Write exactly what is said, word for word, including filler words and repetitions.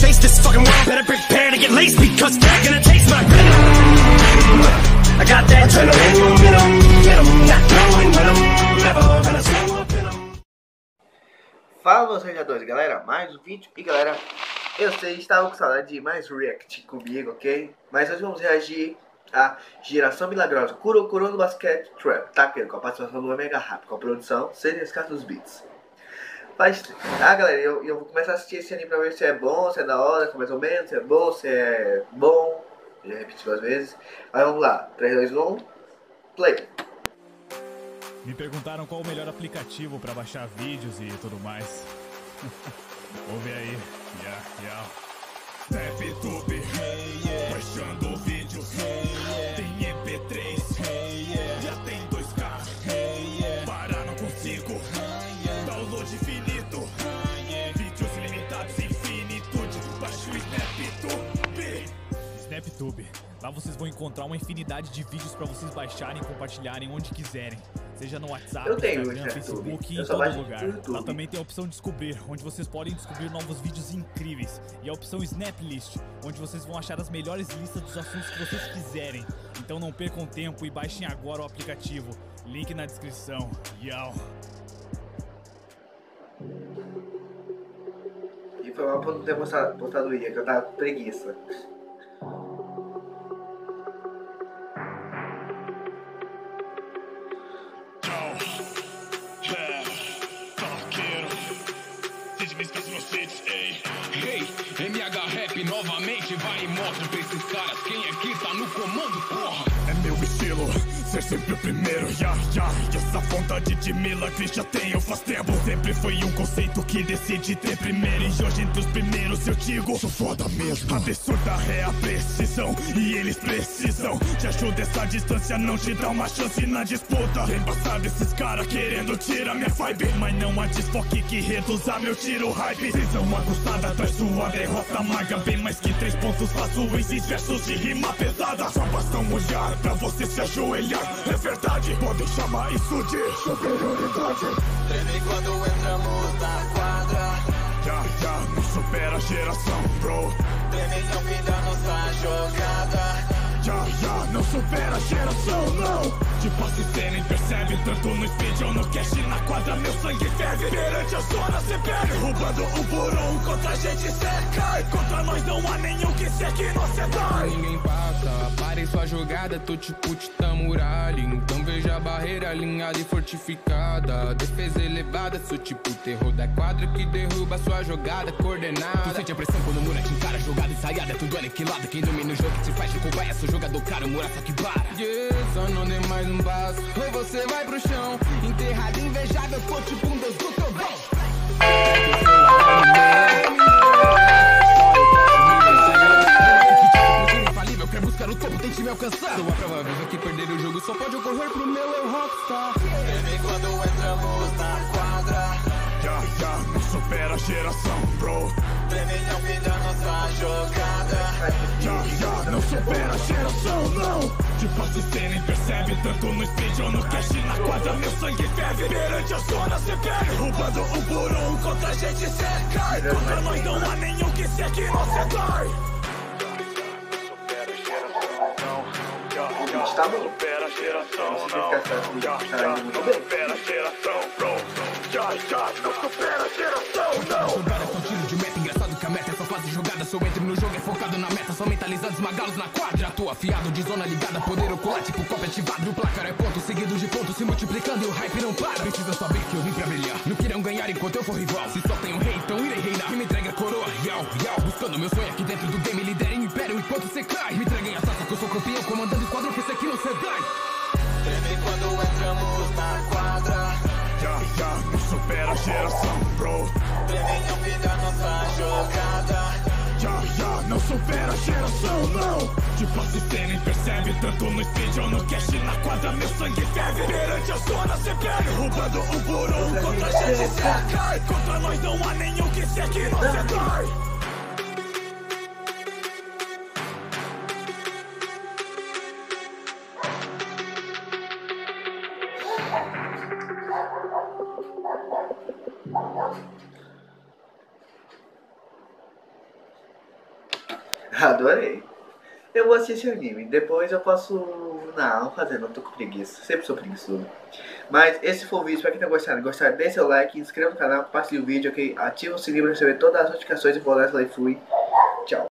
face this fucking world, better prepare to get laced because they're gonna taste my venom. I got that adrenaline momentum, momentum, not knowing when I'm never gonna slow up in 'em. Fala, meus radiadores, galera, mais um vídeo. E galera, eu sei, estava com saudade de mais react comigo, ok? Mas hoje vamos reagir a Geração Milagrosa Kuro Kuro no Basket Trap, tá? Com a participação do Omega Rap, com a produção C D S dos Beats. Mas, ah galera, eu, eu vou começar a assistir esse anime pra ver se é bom, se é da hora, se é mais ou menos, se é bom, se é bom. Eu já repeti duas vezes. Mas vamos lá, três, dois, um, play. Me perguntaram qual o melhor aplicativo pra baixar vídeos e tudo mais. Ouve aí. Yeah, yeah. DevTube, hey, yeah. Baixando vídeos, hey, yeah. Tem M P três, hey, yeah. Já tem dois K, hey, yeah. Parar não consigo, hey, yeah. Download infinito, hey, yeah. Vídeos ilimitados, infinitude. Baixa o SnapTube. SnapTube. Lá vocês vão encontrar uma infinidade de vídeos pra vocês baixarem e compartilharem onde quiserem. Seja no WhatsApp, eu tenho Instagram, Facebook e em todo lugar. Lá também tem a opção Descobrir, onde vocês podem descobrir novos vídeos incríveis. E a opção Snaplist, onde vocês vão achar as melhores listas dos assuntos que vocês quiserem. Então não percam tempo e baixem agora o aplicativo. Link na descrição. Yau! E foi mal por não ter postado, postado o I A, que eu tava com preguiça. M H Rap novamente vai e mostra pra esses caras quem aqui tá no comando, porra! É meu estilo, ser sempre o primeiro, ya, ya. E essa vontade de milagre já tenho faz tempo. Sempre foi um conceito que decidi ter primeiro. E hoje entre os primeiros eu digo, sou foda mesmo. Absurda é a precisão, e eles precisam de ajuda. Essa distância não te dá uma chance na disputa. Embaçado esses caras querendo tirar minha vibe, mas não há desfoque que reduza meu tiro hype. Visão aguçada traz sua derrota amarga. Bem mais que três pontos faço esses versos de rima pesada. Só basta um olhar pra você se ajoelhar. É verdade, podem chamar isso de superioridade. Treme quando entramos na quadra. Já, já, não supera a geração, bro. Treme não vida nossa jogada. Já, já, não supera a geração, não. De passe cê nem percebe, tanto no speed ou no cash. Na quadra meu sangue ferve, perante a zona cê perde. Roubando um por um, contra a gente cê cai. Contra nós não há nenhum que seque nós cê dai. Ninguém passa, pare sua jogada, tô tipo Titã Muralha. Então veja a barreira alinhada e fortificada. Defesa elevada, sou tipo o terror da quadra que derruba sua jogada coordenada. Tu sente a pressão quando o mura te encara, jogada ensaiada, tudo aniquilado. Quem domina o jogo que te faz de cobaia, sou jogador caro, muraça que para. Yeah, só não dê mais um passo, ou você vai pro chão. Enterrado, invejável, tô tipo um deus do trovão. Quer buscar o topo, tente me alcançar. Sou a prova viva que perder o jogo só pode ocorrer pro meu eu rockstar. Treme quando entramos na quadra. Já, já, não supera a geração, bro. Treme não vida nossa jogada. Já, já, não supera a geração, não. De passe cê nem percebe, tanto no speed ou no cash. Na quadra meu sangue ferve, perante a zona cê perde. Roubando um por um, contra a gente cê cai. Contra nós não há nenhum que seque nós cê dai. Tá bom. Supera a geração, não. Já, já, não supera a geração, bro. Já, já, não supera a geração, não. Jogadas são tiros de meta, engraçado que a meta é só fase jogada. Sou entre no jogo, é focado na meta, só mentalizando esmagá-los na quadra. Tô afiado de zona ligada, poder ocular tipo copa ativado. O placar é ponto, seguido de pontos se multiplicando e o hype não para. Precisa saber que eu vim pra brilhar, não queiram ganhar enquanto eu for rival. Se só tenho rei, então irei reinar. Que me entregue a coroa, yau, yau. Buscando meu sonho aqui dentro do game, liderem o império enquanto cê cai. Me entreguem a taça que eu sou campeão, comandando o esquadrão que esse aqui não cê dai. Treme quando entramos na quadra. Já, já, não supera a geração, bro. Treme não vida nossa jogada. Já, já, não supera a geração, não. De passe cê nem percebe, tanto no speed ou no cash. Na quadra meu sangue ferve, perante a zona cê perde. Roubando um por um, contra a gente cê cai. Contra nós não há nenhum que seque nós cê dai. Adorei. Eu vou assistir esse anime. Depois eu posso... Não, não fazer, não tô com preguiça. Sempre sou preguiçoso. Mas esse foi o vídeo. Pra quem tá gostando, gostar, deixa seu like, inscreva no canal, compartilhe o vídeo, ok? Ativa o sininho pra receber todas as notificações importantes lá e fui. Tchau.